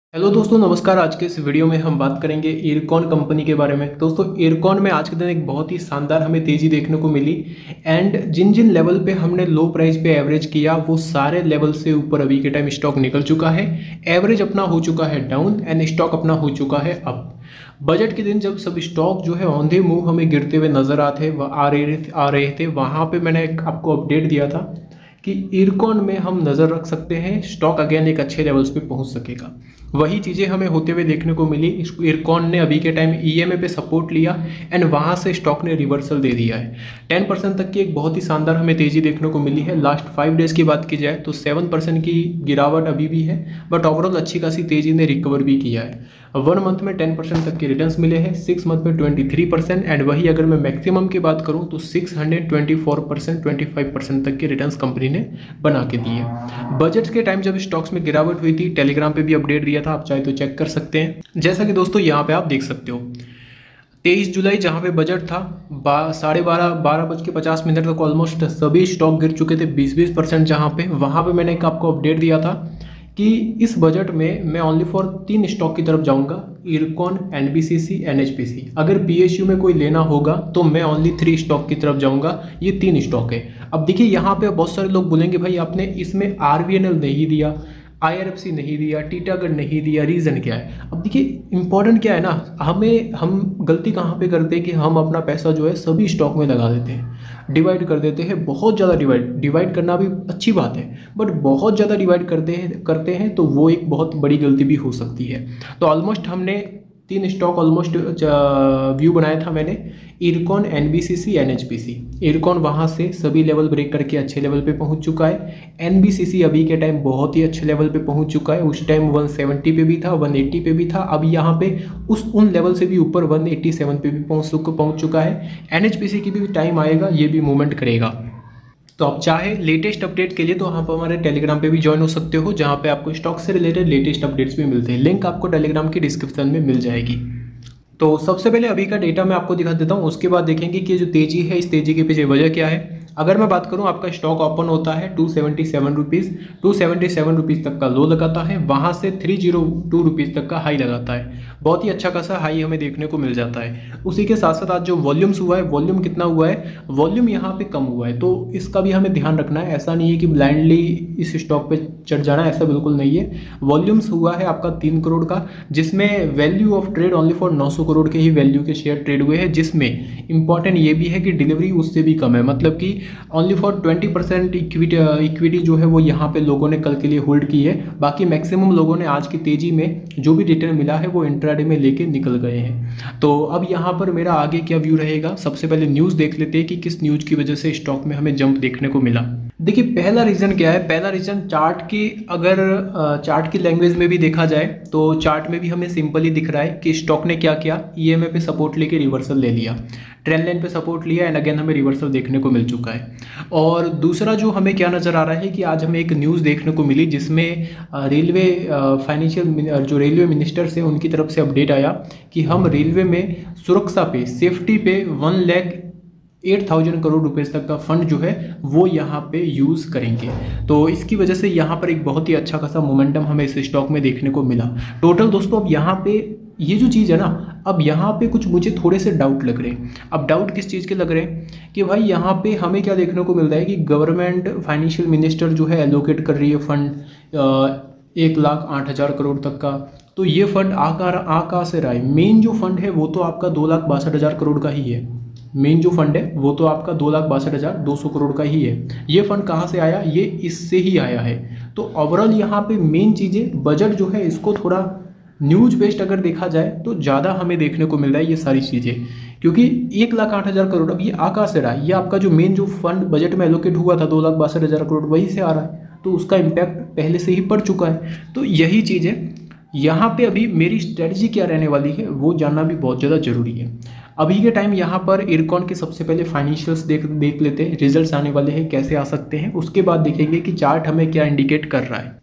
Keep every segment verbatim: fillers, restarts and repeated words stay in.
Hello दोस्तों, नमस्कार। आज के इस वीडियो में हम बात करेंगे इरकॉन कंपनी के बारे में। दोस्तों, इरकॉन में आज के दिन एक बहुत ही शानदार हमें तेज़ी देखने को मिली एंड जिन जिन लेवल पे हमने लो प्राइस पे एवरेज किया वो सारे लेवल से ऊपर अभी के टाइम स्टॉक निकल चुका है। एवरेज अपना हो चुका है डाउन एंड स्टॉक अपना हो चुका है अप। बजट के दिन जब सब स्टॉक जो है औंधे मुंह हमें गिरते हुए नजर आते आ रहे आ रहे थे, वहाँ पर मैंने एक आपको अपडेट दिया था कि इरकॉन में हम नज़र रख सकते हैं, स्टॉक अगेन एक अच्छे लेवल्स पे पहुंच सकेगा। वही चीज़ें हमें होते हुए देखने को मिली। इरकॉन ने अभी के टाइम ईएमए पे सपोर्ट लिया एंड वहां से स्टॉक ने रिवर्सल दे दिया है। टेन परसेंट तक की एक बहुत ही शानदार हमें तेज़ी देखने को मिली है। लास्ट फाइव डेज की बात की जाए तो सेवन परसेंट की गिरावट अभी भी है, बट ओवरऑल अच्छी खासी तेज़ी ने रिकवर भी किया है। वन मंथ में टेन परसेंट तक के रिटर्न्स मिले हैं, सिक्स मंथ में ट्वेंटी थ्री परसेंट एंड वही अगर मैं मैक्सिमम की बात करूं तो six hundred twenty four percent twenty five percent तक के रिटर्न्स कंपनी ने बना के दिए। बजट्स के टाइम जब स्टॉक्स में गिरावट हुई थी, टेलीग्राम पे भी अपडेट दिया था, आप चाहे तो चेक कर सकते हैं। जैसा कि दोस्तों यहाँ पे आप देख सकते हो, तेईस जुलाई जहाँ पे बजट था, बा, साढ़े बारह बारह बज के पचास मिनट तक ऑलमोस्ट सभी स्टॉक गिर चुके थे बीस बीस परसेंट। जहाँ पे वहाँ पे मैंने एक आपको अपडेट दिया था कि इस बजट में मैं ओनली फॉर तीन स्टॉक की तरफ जाऊंगा, इरकॉन, एनबीसीसी, एनएचपीसी। अगर पीएसयू में कोई लेना होगा तो मैं ओनली थ्री स्टॉक की तरफ जाऊंगा। ये तीन स्टॉक है। अब देखिए यहाँ पे बहुत सारे लोग बोलेंगे भाई आपने इसमें आरवीएनएल नहीं दिया, आईआरएफसी नहीं दिया, टीटागढ़ नहीं दिया, रीज़न क्या है? अब देखिए इंपॉर्टेंट क्या है ना, हमें हम गलती कहाँ पे करते हैं कि हम अपना पैसा जो है सभी स्टॉक में लगा देते हैं, डिवाइड कर देते हैं। बहुत ज़्यादा डिवाइड डिवाइड करना भी अच्छी बात है, बट बहुत ज़्यादा डिवाइड करते हैं करते हैं तो वो एक बहुत बड़ी गलती भी हो सकती है। तो ऑलमोस्ट हमने तीन स्टॉक ऑलमोस्ट व्यू बनाया था मैंने, इरकॉन, एनबीसीसी, एनएचपीसी। इरकॉन वहाँ से सभी लेवल ब्रेक करके अच्छे लेवल पे पहुँच चुका है। एनबीसीसी अभी के टाइम बहुत ही अच्छे लेवल पे पहुँच चुका है। उस टाइम वन सेवेंटी पे भी था, वन एटी पे भी था, अब यहाँ पे उस उन लेवल से भी ऊपर वन एटी सेवन पे भी पहुँच पहुँच चुका है। एनएचपीसी की भी टाइम आएगा, ये भी मूवमेंट करेगा। तो आप चाहे लेटेस्ट अपडेट के लिए तो आप हमारे टेलीग्राम पे भी ज्वाइन हो सकते हो, जहाँ पे आपको स्टॉक से रिलेटेड लेटेस्ट अपडेट्स भी मिलते हैं। लिंक आपको टेलीग्राम की डिस्क्रिप्शन में मिल जाएगी। तो सबसे पहले अभी का डेटा मैं आपको दिखा देता हूँ, उसके बाद देखेंगे कि जो तेजी है इस तेजी के पीछे वजह क्या है। अगर मैं बात करूं, आपका स्टॉक ओपन होता है two seventy seven rupees two seventy seven rupees तक का लो लगाता है, वहां से थ्री जीरो टू रुपीज़ तक का हाई लगाता है। बहुत ही अच्छा खासा हाई हमें देखने को मिल जाता है। उसी के साथ साथ आज जो वॉल्यूम्स हुआ है, वॉल्यूम कितना हुआ है, वॉल्यूम यहाँ पे कम हुआ है, तो इसका भी हमें ध्यान रखना है। ऐसा नहीं है कि ब्लाइंडली इस स्टॉक पे चढ़ जाना, ऐसा बिल्कुल नहीं है। वॉल्यूम्स हुआ है आपका तीन करोड़ का, जिसमें value of trade only for नौ सौ करोड़ के ही वैल्यू के शेयर ट्रेड हुए हैं, जिसमें इंपॉर्टेंट ये भी है कि डिलीवरी उससे भी कम है। मतलब कि only for twenty percent equity equity जो है वो यहाँ पे लोगों ने कल के लिए होल्ड की है। बाकी मैक्सिमम लोगों ने आज की तेजी में जो भी रिटर्न मिला है वो इंट्राडे में लेके निकल गए हैं। तो अब यहाँ पर मेरा आगे क्या व्यू रहेगा, सबसे पहले न्यूज़ देख लेते हैं कि किस न्यूज़ की वजह से स्टॉक में हमें जंप देखने को मिला। देखिए पहला रीज़न क्या है, पहला रीज़न चार्ट की, अगर चार्ट की लैंग्वेज में भी देखा जाए तो चार्ट में भी हमें सिंपली दिख रहा है कि स्टॉक ने क्या किया, ईएमए पे सपोर्ट लेके रिवर्सल ले लिया, ट्रेंड लाइन पे सपोर्ट लिया एंड अगेन हमें रिवर्सल देखने को मिल चुका है। और दूसरा जो हमें क्या नज़र आ रहा है कि आज हमें एक न्यूज़ देखने को मिली जिसमें रेलवे फाइनेंशियल जो रेलवे मिनिस्टर से उनकी तरफ से अपडेट आया कि हम रेलवे में सुरक्षा पे, सेफ्टी पे one lakh eight thousand crore रुपए तक का फंड जो है वो यहाँ पे यूज़ करेंगे। तो इसकी वजह से यहाँ पर एक बहुत ही अच्छा खासा मोमेंटम हमें इस स्टॉक में देखने को मिला। टोटल दोस्तों अब यहाँ पे ये जो चीज़ है ना, अब यहाँ पे कुछ मुझे थोड़े से डाउट लग रहे हैं। अब डाउट किस चीज़ के लग रहे हैं कि भाई यहाँ पे हमें क्या देखने को मिल रहा है कि गवर्नमेंट फाइनेंशियल मिनिस्टर जो है एलोकेट कर रही है फंड एक लाख आठ हज़ार करोड़ तक का। तो ये फंड आकार आ कहाँ से रहा है? मेन जो फंड है वो तो आपका दो लाख बासठ हज़ार करोड़ का ही है। मेन जो फंड है वो तो आपका दो लाख बासठ हज़ार दो सौ करोड़ का ही है। ये फंड कहाँ से आया? ये इससे ही आया है। तो ओवरऑल यहाँ पे मेन चीज़ें, बजट जो है इसको थोड़ा न्यूज बेस्ड अगर देखा जाए तो ज़्यादा हमें देखने को मिल रहा है ये सारी चीज़ें, क्योंकि एक लाख आठ हज़ार करोड़ अब ये आ कहाँ से रहा है? ये आपका जो मेन जो फंड बजट में एलोकेट हुआ था दो लाख बासठ हज़ार करोड़ वहीं से आ रहा है, तो उसका इम्पैक्ट पहले से ही पड़ चुका है। तो यही चीज़ है यहाँ पे। अभी मेरी स्ट्रेटजी क्या रहने वाली है वो जानना भी बहुत ज़्यादा ज़रूरी है। अभी के टाइम यहाँ पर इरकॉन के सबसे पहले फाइनेंशियल्स देख देख लेते हैं, रिजल्ट्स आने वाले हैं, कैसे आ सकते हैं, उसके बाद देखेंगे कि चार्ट हमें क्या इंडिकेट कर रहा है।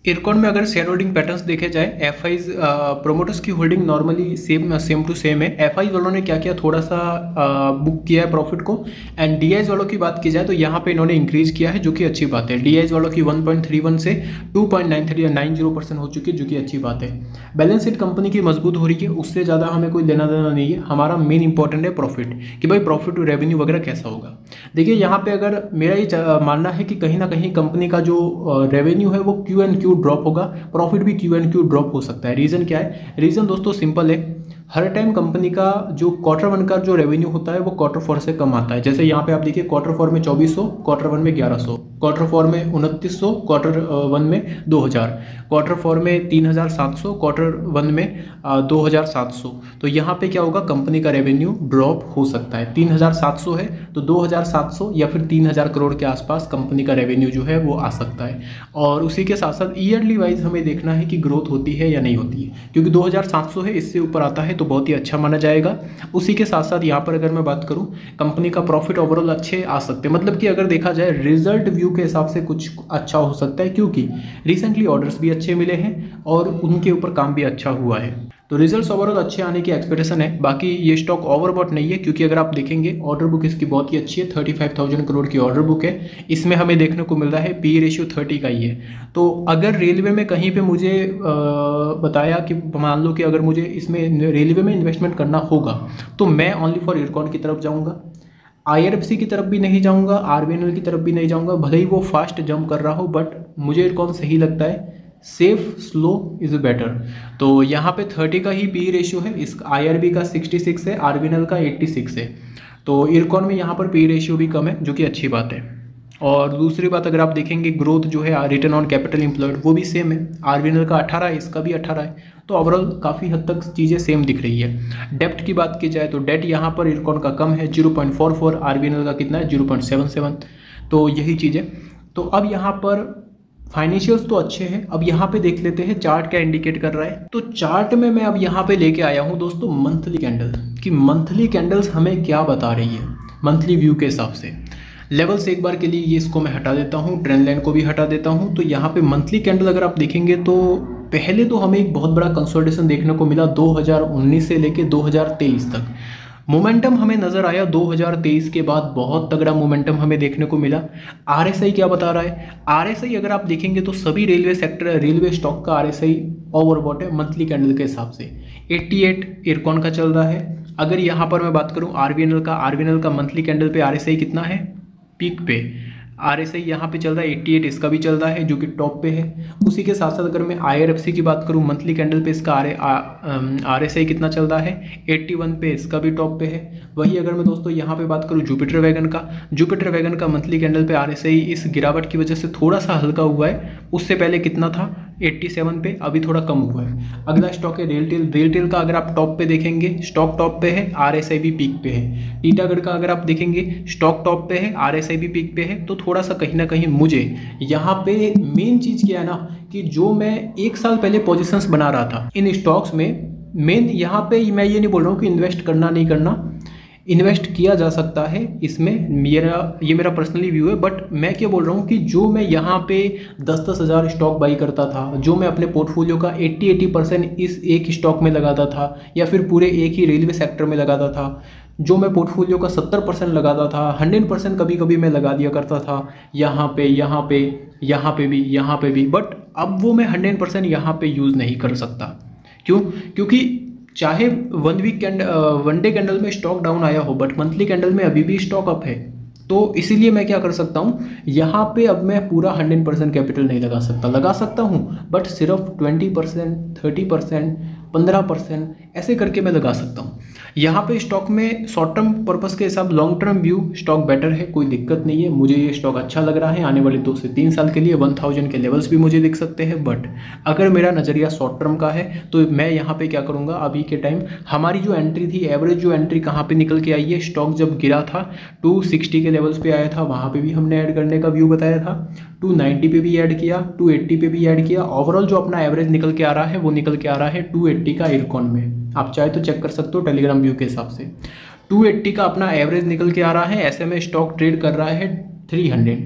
इरकॉन में अगर शेयर होल्डिंग पैटर्न्स देखे जाए, एफ आईज प्रोमोटर्स की holding normally same same to same है। एफ आई वालों ने क्या किया, थोड़ा सा बुक किया है प्रॉफिट को, एंड डी आईज वालों की बात की जाए तो यहाँ पे इन्होंने इंक्रीज किया है, जो कि अच्छी बात है। डी आईज वालों की वन पॉइंट थ्री वन से two point nine three nine zero percent हो चुकी है, जो कि अच्छी बात है। बैलेंस शीट कंपनी की मजबूत हो रही है, उससे ज़्यादा हमें कोई लेना देना नहीं है। हमारा मेन इंपॉर्टेंट है प्रॉफिट, कि भाई प्रॉफिट रेवेन्यू वगैरह कैसा होगा। देखिए यहाँ पे अगर मेरा ये मानना है कि कहीं ना कहीं कंपनी का जो रेवेन्यू है वो क्यू एंड क्यू ड्रॉप होगा, प्रॉफिट भी क्यू एंड क्यू ड्रॉप हो सकता है। रीज़न क्या है? रीज़न दोस्तों सिंपल है, हर टाइम कंपनी का जो क्वार्टर वन का जो रेवेन्यू होता है वो क्वार्टर फोर से कम आता है। जैसे यहाँ पे आप देखिए, क्वार्टर फोर में चौबीस सौ, क्वार्टर वन में ग्यारह सौ, क्वार्टर फोर में उनतीस सौ, क्वार्टर वन में दो हज़ार, क्वार्टर फोर में तीन हज़ार सात सौ, क्वार्टर वन में दो हज़ार सात सौ। तो यहाँ पे क्या होगा, कंपनी का रेवेन्यू ड्रॉप हो सकता है। तीन हज़ार सात सौ है तो दो हज़ार सात सौ या फिर तीन हज़ार करोड़ के आसपास कंपनी का रेवेन्यू जो है वो आ सकता है। और उसी के साथ साथ ईयरली वाइज हमें देखना है कि ग्रोथ होती है या नहीं होती है, क्योंकि दो हज़ार सात सौ है, इससे ऊपर आता है तो बहुत ही अच्छा माना जाएगा। उसी के साथ साथ यहाँ पर अगर मैं बात करूँ, कंपनी का प्रॉफिट ओवरऑल अच्छे आ सकते हैं, मतलब कि अगर देखा जाए रिजल्ट व्यू के हिसाब से कुछ अच्छा हो सकता है, क्योंकि रिसेंटली ऑर्डर्स भी अच्छे मिले हैं और उनके ऊपर काम भी अच्छा हुआ है। तो रिजल्ट्स ओवरऑल अच्छे आने की एक्सपेक्टेशन है। बाकी ये स्टॉक ओवरबॉट नहीं है, क्योंकि अगर आप देखेंगे ऑर्डर बुक इसकी बहुत ही अच्छी है, थर्टी फाइव थाउजेंड करोड़ की ऑर्डर बुक है। इसमें हमें देखने को मिल रहा है पी रेशियो थर्टी का ही है। तो अगर रेलवे में कहीं पे मुझे आ, बताया कि मान लो कि अगर मुझे इसमें रेलवे में इन्वेस्टमेंट करना होगा तो मैं ओनली फॉर इरकॉन की तरफ जाऊँगा, आई आर एफ सी की तरफ भी नहीं जाऊँगा, आर बी एन एल की तरफ भी नहीं जाऊँगा, भले ही वो फास्ट जंप कर रहा हो, बट मुझे इरकॉन सही लगता है। Safe slow is better. तो यहाँ पे थर्टी का ही पी रेशियो है, इस आई आर बी का सिक्सटी सिक्स है, आर बी एन एल का एट्टी सिक्स है। तो इरकॉन में यहाँ पर पी रेशियो भी कम है, जो कि अच्छी बात है। और दूसरी बात अगर आप देखेंगे, ग्रोथ जो है रिटर्न ऑन कैपिटल एम्प्लॉयड वो भी सेम है, आर बी एन एल का अठारह है, इसका भी अठारह है। तो ओवरऑल काफ़ी हद तक चीज़ें सेम दिख रही है। डेप्ट की बात की जाए तो डेट यहाँ पर इरकॉन का कम है, zero point four four, R B N L का कितना है, जीरो पॉइंट सेवन सेवन। तो यही चीज़ है। तो अब यहाँ पर फाइनेंशियल्स तो अच्छे हैं। अब यहाँ पे देख लेते हैं चार्ट क्या इंडिकेट कर रहा है। तो चार्ट में मैं अब यहाँ पे लेके आया हूँ दोस्तों मंथली कैंडल, कि मंथली कैंडल्स हमें क्या बता रही है मंथली व्यू के हिसाब से। लेवल्स एक बार के लिए ये इसको मैं हटा देता हूँ, ट्रेंड लाइन को भी हटा देता हूँ। तो यहाँ पे मंथली कैंडल अगर आप देखेंगे तो पहले तो हमें एक बहुत बड़ा कंसोलिडेशन देखने को मिला दो हज़ार उन्नीस से लेके दो हज़ार तेईस तक। मोमेंटम हमें नज़र आया दो हज़ार तेईस के बाद, बहुत तगड़ा मोमेंटम हमें देखने को मिला। आरएसआई क्या बता रहा है? आरएसआई अगर आप देखेंगे तो सभी रेलवे सेक्टर रेलवे स्टॉक का आरएसआई ओवरबॉट है मंथली कैंडल के हिसाब से। अट्ठासी इरकॉन का चल रहा है। अगर यहाँ पर मैं बात करूँ आरबीएनएल का, आरबीएनएल का मंथली कैंडल पे आरएसआई कितना है, पीक पे आरएसआई यहाँ पे चल रहा है अट्ठासी, इसका भी चल रहा है जो कि टॉप पे है। उसी के साथ साथ अगर मैं आईआरएफसी की बात करूँ मंथली कैंडल पे, इसका आर आरएसआई कितना चल रहा है, इक्यासी पे, इसका भी टॉप पे है। वही अगर मैं दोस्तों यहाँ पे बात करूँ जुपिटर वैगन का, जुपिटर वैगन का मंथली कैंडल पे आरएसआई इस गिरावट की वजह से थोड़ा सा हल्का हुआ है। उससे पहले कितना था, सत्तासी पे, अभी थोड़ा कम हुआ है। अगला स्टॉक है रेलटेल। रेलटेल का अगर आप टॉप पे देखेंगे, स्टॉक टॉप पे है, आरएसआई भी पीक पे है। टीटागढ़ का अगर आप देखेंगे स्टॉक टॉप पे है, आरएसआई भी पीक पे है। तो थोड़ा सा कहीं ना कहीं मुझे यहाँ पे मेन चीज़ क्या है ना, कि जो मैं एक साल पहले पोजीशंस बना रहा था इन स्टॉक्स में, मेन यहाँ पे मैं ये नहीं बोल रहा हूँ कि इन्वेस्ट करना नहीं करना, इन्वेस्ट किया जा सकता है इसमें, मेरा ये मेरा पर्सनली व्यू है। बट मैं क्या बोल रहा हूँ कि जो मैं यहाँ पे दस दस हज़ार स्टॉक बाई करता था, जो मैं अपने पोर्टफोलियो का अस्सी अस्सी परसेंट इस एक स्टॉक में लगाता था या फिर पूरे एक ही रेलवे सेक्टर में लगाता था, जो मैं पोर्टफोलियो का सत्तर परसेंट लगाता था, हंड्रेड परसेंट कभी कभी मैं लगा दिया करता था यहाँ पे यहाँ पे यहाँ पे भी यहाँ पे भी, बट अब वो मैं हंड्रेड परसेंट यहाँ पे यूज़ नहीं कर सकता। क्यों? क्योंकि चाहे one week candle one day candle में स्टॉक डाउन आया हो, बट मंथली कैंडल में अभी भी स्टॉक अप है। तो इसीलिए मैं क्या कर सकता हूँ, यहाँ पे अब मैं पूरा हंड्रेड परसेंट कैपिटल नहीं लगा सकता, लगा सकता हूँ बट सिर्फ ट्वेंटी परसेंट, थर्टी परसेंट, पंद्रह परसेंट ऐसे करके मैं लगा सकता हूँ। यहाँ पे स्टॉक में शॉर्ट टर्म पर्पस के हिसाब, long term view stock better है, कोई दिक्कत नहीं है। मुझे ये स्टॉक अच्छा लग रहा है आने वाले दो से तीन साल के लिए। वन थाउजेंड के लेवल्स भी मुझे दिख सकते हैं। बट अगर मेरा नज़रिया शॉर्ट टर्म का है तो मैं यहाँ पे क्या करूँगा, अभी के टाइम हमारी जो एंट्री थी, एवरेज जो एंट्री कहाँ पे निकल के आई है, स्टॉक जब गिरा था टू सिक्सटी के लेवल्स पे आया था, वहाँ पे भी हमने ऐड करने का व्यू बताया था। टू नाइन्टी पे भी ऐड किया, टू एट्टी पे भी ऐड किया। ओवरऑल जो अपना एवरेज निकल के आ रहा है वो निकल के आ रहा है टू एट्टी का इरकॉन में। आप चाहे तो चेक कर सकते हो टेलीग्राम व्यू के हिसाब से। टू एट्टी का अपना एवरेज निकल के आ रहा है, ऐसे में स्टॉक ट्रेड कर रहा है थ्री हंड्रेड।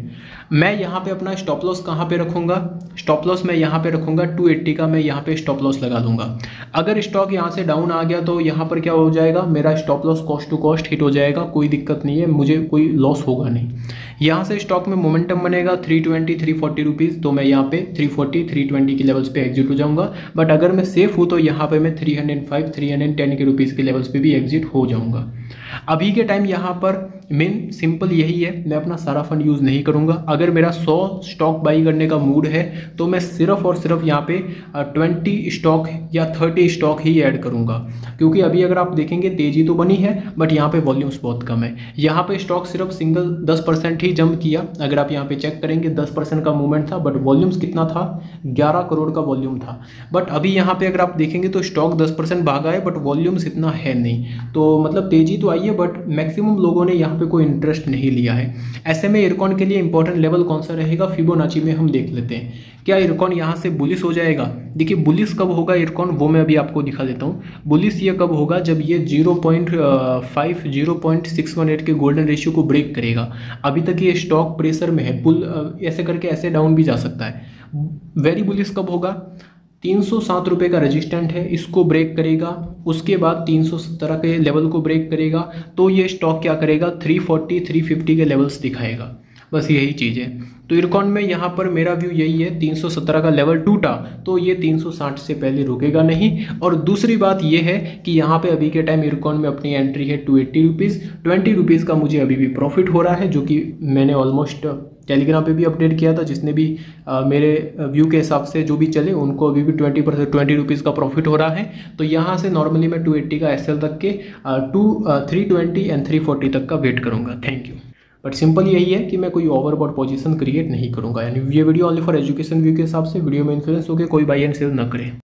मैं यहाँ पे अपना स्टॉप लॉस कहाँ पे रखूँगा, स्टॉप लॉस मैं यहाँ पे रखूँगा टू एट्टी का, मैं यहाँ पे स्टॉप लॉस लगा दूंगा। अगर स्टॉक यहाँ से डाउन आ गया तो यहाँ पर क्या हो जाएगा, मेरा stop loss cost to cost hit हो जाएगा, कोई दिक्कत नहीं है, मुझे कोई लॉस होगा नहीं। यहाँ से स्टॉक में मोमेंटम बनेगा three twenty three forty rupees, तो मैं यहाँ पे थ्री फोर्टी थ्री ट्वेंटी के लेवल्स पे एग्जिट हो जाऊँगा। बट अगर मैं सेफ हूँ तो यहाँ पे मैं three hundred five three hundred ten के रुपीज़ के लेवल्स पे भी एग्जिट हो जाऊँगा। अभी के टाइम यहाँ पर मेन सिंपल यही है, मैं अपना सारा फंड यूज़ नहीं करूँगा। अगर मेरा सौ स्टॉक बाई करने का मूड है तो मैं सिर्फ और सिर्फ यहाँ पे ट्वेंटी स्टॉक या थर्टी स्टॉक ही ऐड करूँगा, क्योंकि अभी अगर आप देखेंगे तेज़ी तो बनी है बट यहाँ पे वॉल्यूम्स बहुत कम है। यहाँ पे स्टॉक सिर्फ सिंगल दस परसेंट ही जंप किया, अगर आप यहाँ पे चेक करेंगे दस परसेंट का मूवमेंट था, बट वॉल्यूम्स कितना था, ग्यारह करोड़ का वॉल्यूम था। बट अभी यहाँ पे अगर आप देखेंगे तो स्टॉक दस परसेंट भागा है बट वॉल्यूम्स इतना है नहीं, तो मतलब तेज़ी तो आई है बट मैक्सिमम लोगों ने यहाँ पे कोई इंटरेस्ट नहीं लिया है। ऐसे में इरकॉन के लिए इंपॉर्टेंट लेवल कौन सा रहेगा, फिबोनाची में हम देख लेते हैं। क्या इरकॉन यहाँ से बुलिश हो जाएगा? देखिए बुलिश कब होगा इरकॉन, वो मैं अभी आपको दिखा देता हूँ। बुलिश ये कब होगा, जब ये zero point five zero point six one eight के गोल्डन रेशियो को ब्रेक करेगा। अभी तक ये स्टॉक प्रेशर में है, पुल ऐसे करके ऐसे डाउन भी जा सकता है। वेरी बुलिश कब होगा, तीन सौ सात रुपये का रेजिस्टेंट है, इसको ब्रेक करेगा, उसके बाद तीन सौ सत्रह के लेवल को ब्रेक करेगा, तो ये स्टॉक क्या करेगा, थ्री फोर्टी थ्री फिफ्टी के लेवल्स दिखाएगा। बस यही चीज़ है। तो इरकॉन में यहाँ पर मेरा व्यू यही है, तीन सौ सत्रह का लेवल टूटा तो ये तीन सौ साठ से पहले रुकेगा नहीं। और दूसरी बात ये है कि यहाँ पे अभी के टाइम इरकॉन में अपनी एंट्री है two eighty rupees, twenty rupees का मुझे अभी भी प्रॉफिट हो रहा है, जो कि मैंने ऑलमोस्ट टेलीग्राम पे भी अपडेट किया था। जिसने भी आ, मेरे व्यू के हिसाब से जो भी चले उनको अभी भी ट्वेंटी परसेंट ट्वेंटी रुपीज़ का प्रॉफिट हो रहा है। तो यहाँ से नॉर्मली मैं टू एट्टी का एस एल तक के two three twenty and three forty तक का वेट करूँगा। Thank you. बट सिंपल यही है कि मैं कोई ओवरबॉट पोजीशन क्रिएट नहीं करूँगा, यानी ये video only for education view के हिसाब से वीडियो में इन्फ्लुएंस होकर कोई बाई एंड सेल न करे।